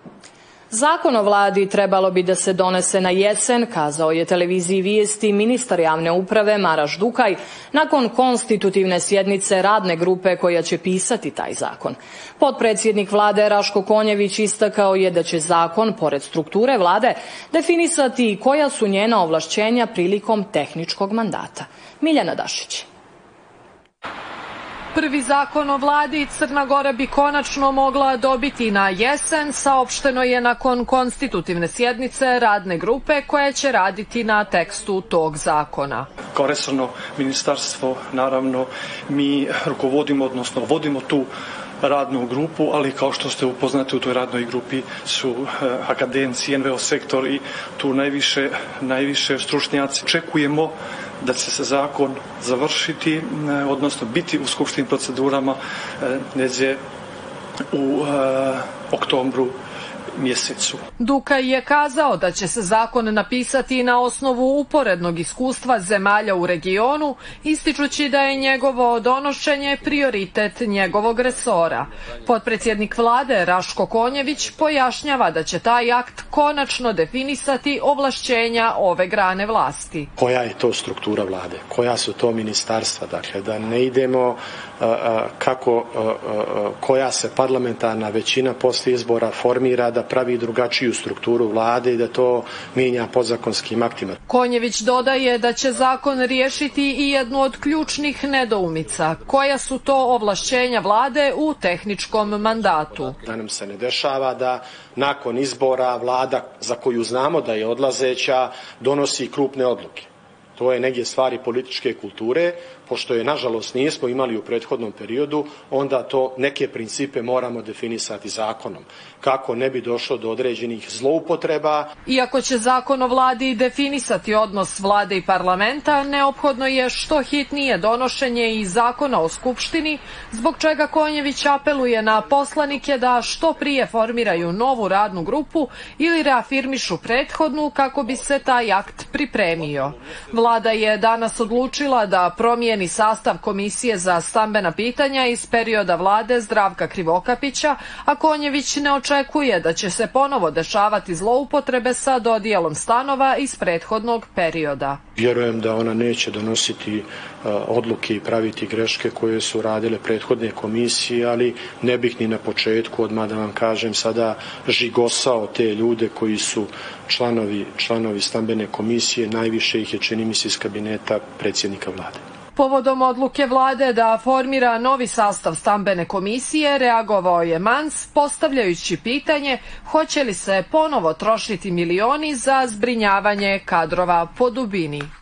Zakon o vladi trebalo bi da se donese na jesen, kazao je televiziji Vijesti ministar javne uprave Maraš Dukaj nakon konstitutivne sjednice radne grupe koja će pisati taj zakon. Potpredsjednik vlade Raško Konjević istakao je da će zakon, pored strukture vlade, definisati koja su njena ovlašćenja prilikom tehničkog mandata. Miljana Dašić. Prvi zakon o vladi Crna Gora bi konačno mogla dobiti na jesen, saopšteno je nakon konstitutivne sjednice radne grupe koja će raditi na tekstu tog zakona. Kao resorno ministarstvo, naravno, mi rukovodimo, odnosno vodimo tu radnu grupu, ali kao što ste upoznati, u toj radnoj grupi su akademci, NVO sektor i tu najviše stručnjaci. Očekujemo da će se zakon završiti, odnosno biti u skupštinim procedurama negdje u oktobru mjesecu. Dukaj je kazao da će se zakon napisati na osnovu uporednog iskustva zemalja u regionu, ističući da je njegovo donošenje prioritet njegovog resora. Potpredsjednik vlade Raško Konjević pojašnjava da će taj akt konačno definisati ovlašćenja ove grane vlasti. Koja je to struktura vlade? Koja su to ministarstva? Dakle, da ne idemo koja se parlamentarna većina poslije izbora formira, da pravi drugačiju strukturu vlade i da to mijenja podzakonskim aktima. Konjević dodaje da će zakon riješiti i jednu od ključnih nedoumica. Koja su to ovlašćenja vlade u tehničkom mandatu? Da nam se ne dešava da nakon izbora vlada, za koju znamo da je odlazeća, donosi krupne odluke. To je negdje stvari političke kulture, pošto je nažalost nismo imali u prethodnom periodu, onda to neke principe moramo definisati zakonom, kako ne bi došlo do određenih zloupotreba. Iako će zakon o vladi definisati odnos vlade i parlamenta, neophodno je što hitnije donošenje i zakona o skupštini, zbog čega Konjević apeluje na poslanike da što prije formiraju novu radnu grupu ili reafirmišu prethodnu kako bi se taj akt pripremio. Vlada je danas odlučila da promijeni sastav Komisije za stambena pitanja iz perioda vlade Zdravka Krivokapića, a Konjević ne očekuje da će se ponovo dešavati zloupotrebe sa dodijelom stanova iz prethodnog perioda. Vjerujem da ona neće donositi odluke i praviti greške koje su radile prethodne komisije, ali ne bih ni na početku, odmah da vam kažem, sada žigosao te ljude koji su članovi stambene komisije, najviše ih je, čini mi se, iz kabineta predsjednika vlade. Povodom odluke vlade da formira novi sastav stambene komisije, reagovao je Mans, postavljajući pitanje hoće li se ponovo trošiti milioni za zbrinjavanje kadrova po dubini.